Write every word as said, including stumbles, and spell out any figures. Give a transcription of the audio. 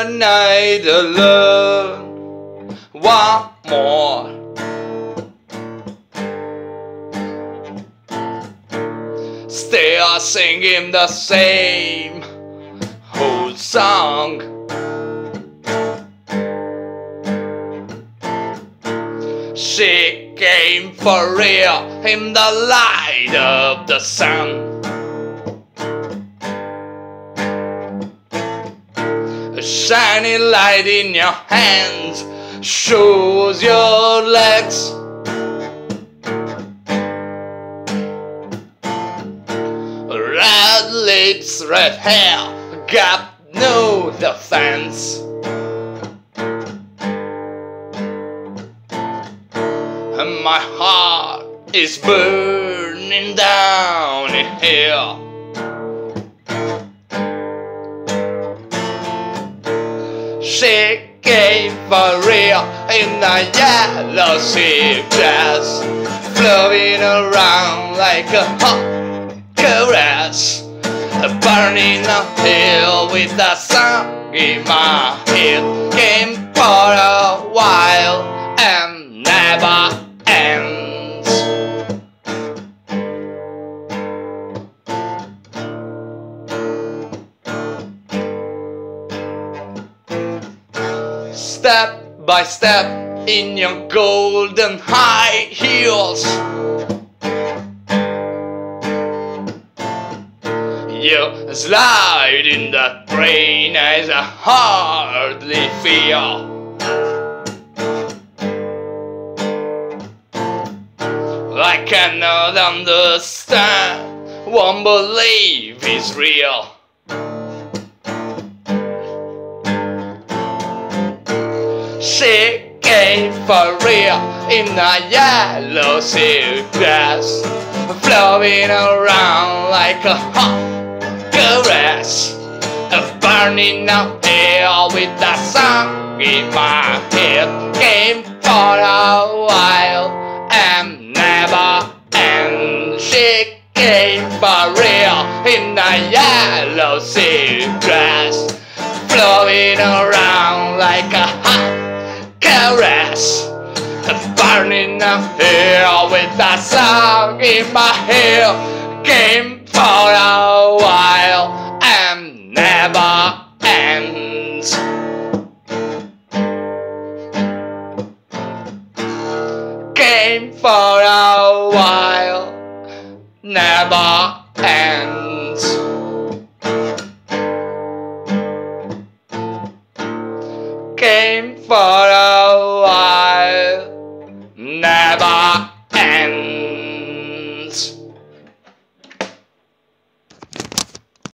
night alone. One more. Still singing the same old song. She came for real in the light of the sun. A shiny light in your hands shows your legs. Red lips, red hair, got no defense. And my heart is burning down in here. She came for real in a yellow silk dress, flowing around like a hot caress, burning uphill with the sun in my head. Came for a while and never ends. Step by step in your golden high heels, you slide in that rain as I hardly feel. I cannot understand, won't believe it's real. She came for real in a yellow silk dress, flowing around like a hot caress, burning up here with the sun in my head. Came for a while and never end. She came for real in a yellow silk dress, flowing around like a hot caress, burning up here with the sun in my hair. Came for a while and never ends. Came for a while, never ends. Came for a while.